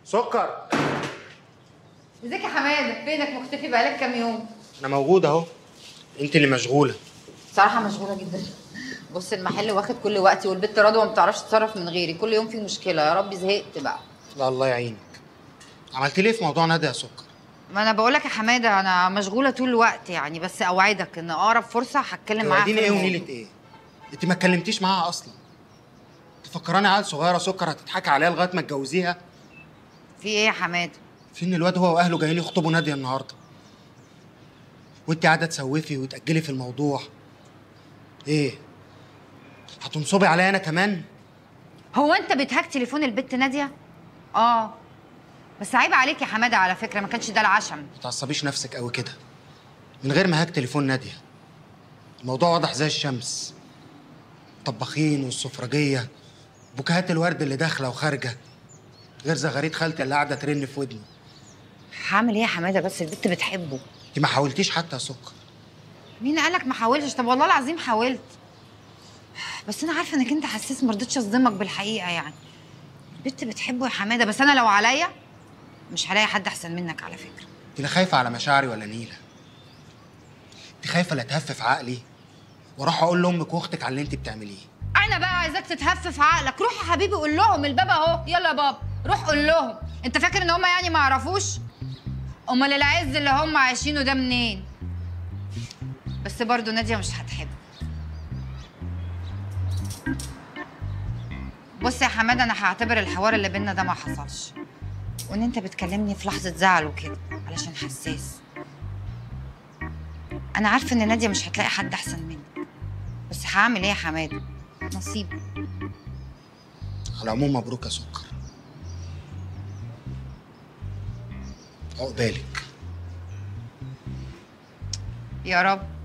سكر. ازيك يا حماده؟ فينك مختفي بقالك كام يوم؟ انا موجود اهو، انت اللي مشغوله. صراحه مشغوله جدا. بص المحل واخد كل وقتي، والبت رضوى ما بتعرفش تتصرف من غيري، كل يوم في مشكله. يا ربي زهقت بقى. لا الله يعينك. عملت ليه في موضوع نادية يا سكر؟ ما انا بقول لك يا حماده انا مشغوله طول الوقت يعني، بس اوعدك ان اقرب فرصه هتكلم معاها. توعديني ايه ونيله ايه؟ انت ما اتكلمتيش معاها اصلا. تفكراني عيل صغيره سكر هتضحكي عليها لغايه ما تجوزيها؟ في ايه يا حماده؟ في ان الواد هو واهله جايين يخطبوا نادية النهارده، وانت قاعده تسوفي وتاجلي في الموضوع. ايه؟ هتنصبي عليا انا كمان؟ هو انت بتهاك تليفون البت ناديه؟ اه بس عيب عليك يا حماده على فكره، ما كانش ده العشم. ما تعصبيش نفسك قوي كده. من غير ما هاك تليفون نادية الموضوع واضح زي الشمس. الطباخين والسفرجيه، بوكهات الورد اللي داخله وخارجه، غير زغاريد خالتي اللي قاعده ترن في ودني. هعمل ايه يا حماده؟ بس البت بتحبه. انت ما حاولتيش حتى يا سكر. مين قالك ما حاولتش؟ طب والله العظيم حاولت، بس انا عارفه انك انت حساس، ما رضيتش اصدمك بالحقيقه يعني. البت بتحبه يا حماده، بس انا لو عليا مش هلاقي حد احسن منك على فكره. انت لا خايفه على مشاعري ولا نيله. انت خايفه لا تهفف عقلي واروح اقول لامك واختك على اللي انت بتعمليه. انا بقى عايزاك تتهفف عقلك. روح يا حبيبي قول لهم، الباب اهو، يلا يا بابا روح قول لهم. انت فاكر ان هم يعني ما يعرفوش؟ امال العز اللي هم عايشينه ده منين؟ بس برضه ناديه مش هتحب. بص يا حماده، انا هعتبر الحوار اللي بينا ده ما حصلش، وان انت بتكلمني في لحظه زعل وكده علشان حساس. انا عارفه ان ناديه مش هتلاقي حد احسن منك، بس هعمل ايه يا حماده؟ نصيب. على العموم مبروك يا سكر، عقبالك. يا رب.